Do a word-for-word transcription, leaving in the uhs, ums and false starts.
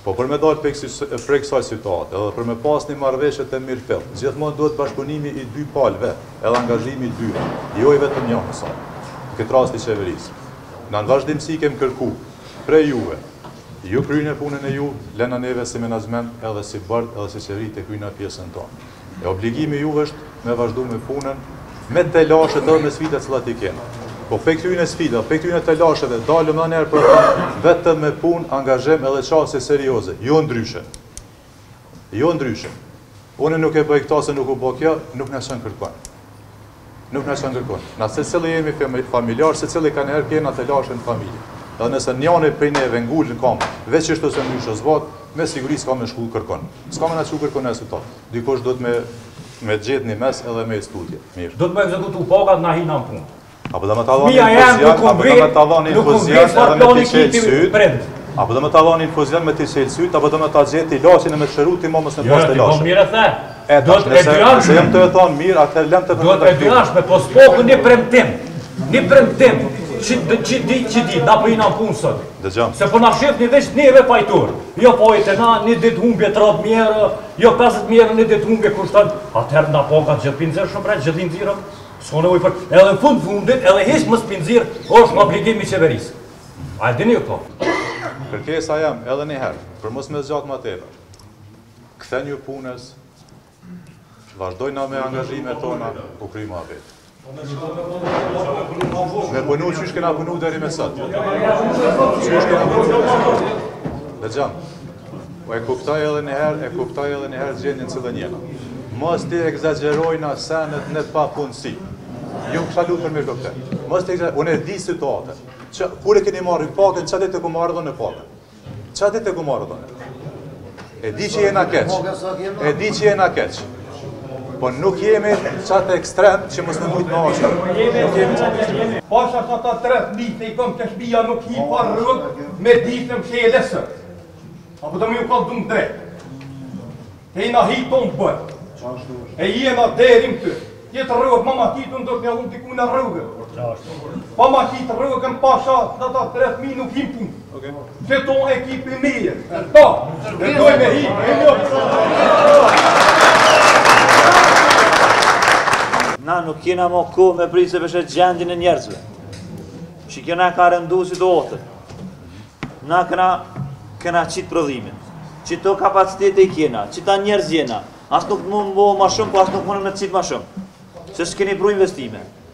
Po për me dalë prej kësaj situatë, edhe për me pas një marrëveshje të mirë fill, gjithmonë duhet bashkëpunimi i dy palëve, edhe angazhimi i dyve, jo i vetëm një mësaj, në këtë rast i qeverisë. Në në vazhdimsi kem kërku prej juve, ju kryjnë e punën e ju, lena neve si menaxhment edhe si bardh edhe si qeveri të kryjnë pjesën tonë. E obligimi juve është me vazhdu me punën, me të lashet edhe me sfidat cilat i kena. Po pe këtyne sfida, pe këtyne të lasheve, dalëm në njerë për të vetëm me punë, angazhem edhe qasje serioze, jo ndryshe. Jo ndryshe. Unë nuk e bëj këta se nuk u bo kjo, nuk në qënë kërkon. Nuk në qënë kërkon. Na se cili jemi familjar, se cili ka njerë kena të lashe në familje. Edhe nëse njane prej neve ngullë në kam, veç ishtë ose në nëshë zbat, me siguri s'ka me shku kërkon. S'ka me në që kërkon resultat. Dikush do të me, me gjithë një mes edhe me studje. Mirë. Do të me ekzekutu pagat na hina në punë. Apo dhe me të avon një infuzion, apo dhe me të avon një infuzion edhe me t'i qelë syt, apo dhe me të avon një infuzion me t'i qelë syt, apo dhe me t'a gjithë t'i lashin e me të shëru t'i momës në pas të lashin. Jo, t'i mirë e the. E tash, nëse jem të e thonë mirë, atër lem të përmëta këtu. Do të e bjashme, po s'poku një premtim, një premtim, që di, që di, na për i në punë sot. Se po na shif një veç neve pajtur. Jo pojtë e na, një dit humbje tret mjerë, jo pesët mjerë, një dit humbje kushtan. Atëherë na po ka gjithë pinzirë shumë bre, gjithë pinzirë. S'ko nevoj për, edhe në fund fundit, edhe hiç mos pinzir, është në obligimi i qeverisë. A e dini ju po? Kërkesa jam edhe një herë, për mos me zgjatë ma tepër. Kthen ju punës, vazhdojna me angazhime tona, u kry ma vetë. Me punu qysh kena punu deri me sot. Qysh kena punu. Dhe gjamë, e kuptaj edhe një herë, e kuptaj edhe një herë gjendin cilën jena. Mos t'i egzagerojna senet në pa punësi. Ju kësha lutë për mirë doktor. Mos t'i egzagerojna, unë e di situate. Kur e keni marrë pakën, qa dit e ku marrë dhe në pakën? Qa dit e ku marrë dhe në? E di që jena keq. E di që jena keq. Po nuk jemi qatë ekstrem që mos në mujtë në ashtë. Nuk jemi qatë ekstrem. Pasha sa ta tret ditë i kom të shbija nuk hi pa rrug me ditë në mshe e lesër. Apo të më ju ka dhumë drejt. E i na hi tonë bërë. E jena derim të. Jetë rrugë, mama kitë në do të një unë t'i ku në rrugë. Mama kitë rrugën pasha në ta tret mi nuk him punë. Se tonë ekipi mirë. Ta, e doj me hi, e një. Na nuk kena mo kohë me prisë se vëshet gjendin e njerëzve. Që kena ka rëndu si do otër. Na kena, kena qitë prodhimin. Që to kapacitete i kena, që ta njerëz jena. As nuk mund më bo ma shumë, po as nuk mund me qitë ma shumë. Se s'keni pru investime.